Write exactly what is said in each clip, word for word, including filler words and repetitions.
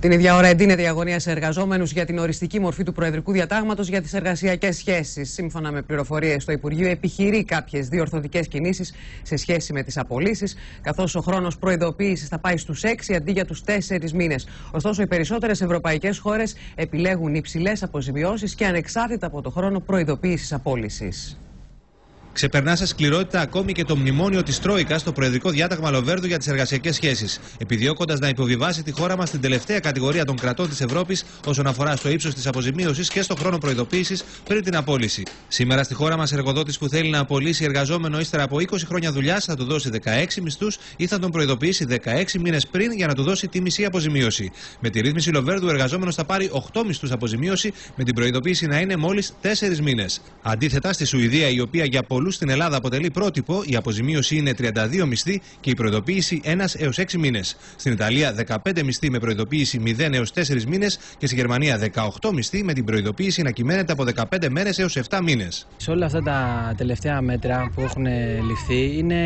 Την ίδια ώρα εντείνεται η αγωνία σε εργαζόμενους για την οριστική μορφή του Προεδρικού Διατάγματος για τις εργασιακές σχέσεις. Σύμφωνα με πληροφορίες, το Υπουργείο επιχειρεί κάποιες διορθωτικές κινήσεις σε σχέση με τις απολύσεις, καθώς ο χρόνος προειδοποίησης θα πάει στους έξι αντί για τους τέσσερις μήνες. Ωστόσο, οι περισσότερες ευρωπαϊκές χώρες επιλέγουν υψηλές αποζημιώσεις και ανεξάρτητα από το χρόνο προειδοποίησης απόλυσης. Ξεπερνά σε σκληρότητα ακόμη και το μνημόνιο της Τρόικας στο Προεδρικό Διάταγμα Λοβέρδου για τις εργασιακές σχέσεις, επιδιώκοντας να υποβιβάσει τη χώρα μας στην τελευταία κατηγορία των κρατών της Ευρώπης όσον αφορά στο ύψος της αποζημίωσης και στο χρόνο προειδοποίησης πριν την απόλυση. Σήμερα στη χώρα μας, εργοδότης που θέλει να απολύσει εργαζόμενο ύστερα από είκοσι χρόνια δουλειάς θα του δώσει δεκαέξι μισθούς ή θα τον προειδοποιήσει δεκαέξι μήνες πριν για να του δώσει τη μισή αποζημίωση. Με τη ρύθμιση Λοβέρδου, ο εργαζόμενος θα πάρει οκτώ μισθούς αποζημίωση, με την προειδοποίηση να είναι μόλις τέσσερις μήνες. Αντίθετα, στη Σουηδία, η οποία για πολλούς στην Ελλάδα αποτελεί πρότυπο, η αποζημίωση είναι τριάντα δύο μισθοί και η προειδοποίηση ένα έως έξι μήνες. Στην Ιταλία, δεκαπέντε μισθοί με προειδοποίηση μηδέν έως τέσσερις μήνες και στη Γερμανία, δεκαοκτώ μισθοί με την προειδοποίηση να κυμαίνεται από δεκαπέντε μέρες έως επτά μήνες. Σε όλα αυτά τα τελευταία μέτρα που έχουν ληφθεί είναι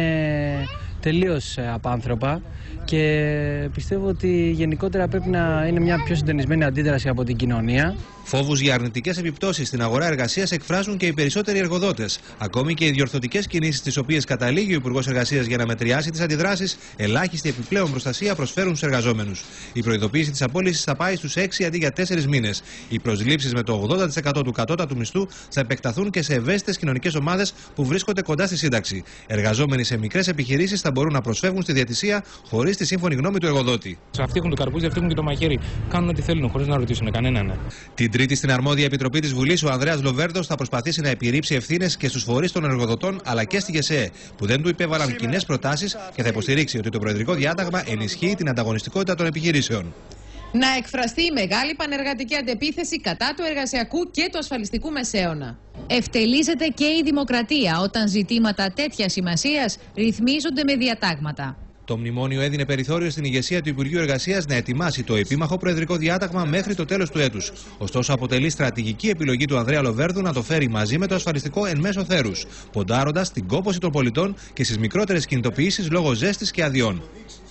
τελείως απάνθρωπα και πιστεύω ότι γενικότερα πρέπει να είναι μια πιο συντονισμένη αντίδραση από την κοινωνία. Φόβους για αρνητικές επιπτώσεις στην αγορά εργασίας εκφράζουν και οι περισσότεροι εργοδότες. Ακόμη και οι διορθωτικές κινήσεις τις οποίες καταλήγει ο Υπουργός Εργασίας για να μετριάσει τις αντιδράσεις, ελάχιστη επιπλέον προστασία προσφέρουν στους εργαζόμενους. Η προειδοποίηση της απόλυσης θα πάει στους έξι αντί για τέσσερις μήνες. Οι προσλήψεις με το ογδόντα τοις εκατό του κατώτατου μισθού θα επεκταθούν και σε ευαίσθητες κοινωνικές ομάδες που βρίσκονται κοντά στη σύνταξη. Εργαζόμενοι σε μικρές επιχειρήσεις θα μπορούν να προσφεύγουν στη διατησία χωρίς τη σύμφωνη γνώμη του εργοδότη. Αυτοί έχουν το καρπούζι, αυτοί έχουν και το μαχαίρι. Κάνουν ό,τι θέλουν χωρίς να ρωτήσουν κανέναν. Την Τρίτη, στην αρμόδια επιτροπή της Βουλής, ο Ανδρέας Λοβέρδος θα προσπαθήσει να επιρρύψει ευθύνες και στους φορείς των εργοδοτών αλλά και στη ΓΕΣΕΕ, που δεν του υπέβαλαν κοινές προτάσεις, και θα υποστηρίξει ότι το Προεδρικό Διάταγμα ενισχύει την ανταγωνιστικότητα των επιχειρήσεων. Να εκφραστεί η μεγάλη πανεργατική αντεπίθεση κατά του εργασιακού και του ασφαλιστικού μεσαίωνα. Ευτελίζεται και η δημοκρατία όταν ζητήματα τέτοιας σημασίας ρυθμίζονται με διατάγματα. Το μνημόνιο έδινε περιθώριο στην ηγεσία του Υπουργείου Εργασίας να ετοιμάσει το επίμαχο Προεδρικό Διάταγμα μέχρι το τέλος του έτους. Ωστόσο, αποτελεί στρατηγική επιλογή του Ανδρέα Λοβέρδου να το φέρει μαζί με το ασφαλιστικό εν μέσω θέρους, ποντάροντας την κόπωση των πολιτών και στις μικρότερες κινητοποιήσεις λόγω ζέστης και αδειών.